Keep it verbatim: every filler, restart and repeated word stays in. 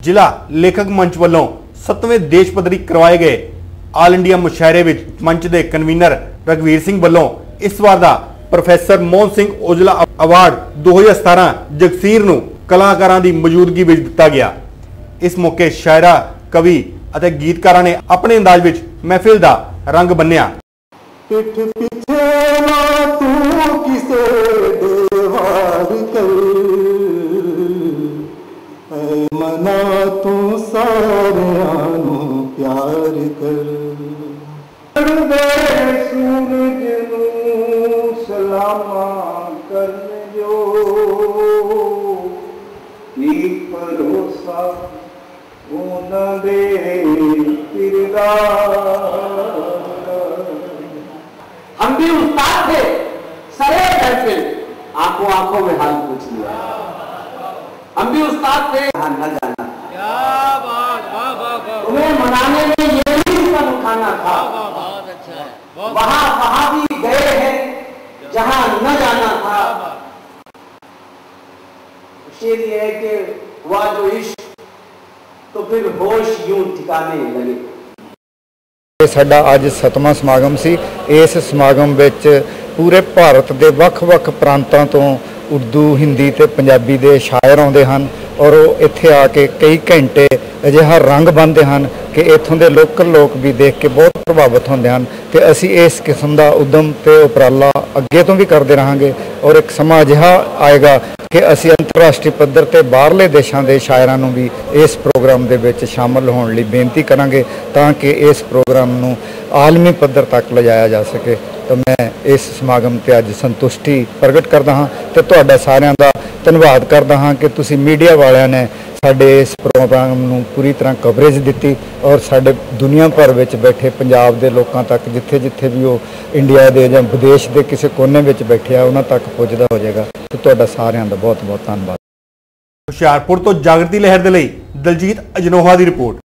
जिला लेखक मंच वालों सत्तवें देश पद्धरी करवाए गए आल इंडिया मुशायरे विच मंच के कन्वीनर रघवीर सिंह वालों इस बार का प्रोफैसर मोहन सिंह औजला अवार्ड दो हज़ार सतारह जगसीर नूं कलाकारां दी मौजूदगी विच दिता गया। इस मौके शायरा कवि अते गीतकारां ने अपने अंदाज विच महफिल दा रंग बन्निया। पिठ पिछे ना तू किसे देवार कर, ऐ मना तू सारियां नू प्यार कर। सूरज नू सलामा करने जो एक भरोसा होना दे तिरदा। हम भी उस्ताद थे, सरे महफिल आंखों आंखों में हाल पूछ लिया। हम भी उस्ताद थे, न जाना तुम्हें मनाने में यही सब उठाना था। वहां वहां भी गए हैं जहां न जाना था। शेर ये है कि हुआ जो इश्क तो फिर होश यूं ठिकाने लगे। साडा अज सतवां समागम सी। इस समागम विच पूरे भारत के वख-वख प्रांतां तो उर्दू हिंदी ते पंजाबी दे शायर आउंदे हन और इत्थे आके कई घंटे अजिहा रंग बनते हैं कि इत्थों के लोकल लोग भी देख के बहुत प्रभावित होंदे हन कि असी इस किस्म का उद्यम ते उपराला अगे तो भी करते रहांगे और एक समा अजिहा आएगा कि असी अंतरराष्ट्रीय पद्धर ते बाहरले देशों के शायरां नूं भी इस प्रोग्राम दे विच शामिल होने लई बेनती करांगे ताकि इस प्रोग्राम नूं आलमी पद्धर तक लिजाया जा सके। तो मैं इस समागम ते अज संतुष्टि प्रगट करदा हाँ ते तुहाडा सारिआं दा धन्नवाद करदा हाँ कि तुसीं मीडिया वालिआं ने साडे इस प्रोग्राम नूं पूरी तरह कवरेज दित्ती और साडे दुनिया भर विच बैठे पंजाब दे लोकां तक जिथे जिथे भी वो इंडिया दे जां विदेश दे किसी कोने विच बैठे आ उन्हां तक पुजदा हो जाएगा। तो तुहाडा सारिआं दा बहुत बहुत धन्नवाद। हुशियारपुर तो जागृति लहर दे लई दलजीत अजनोहा दी रिपोर्ट।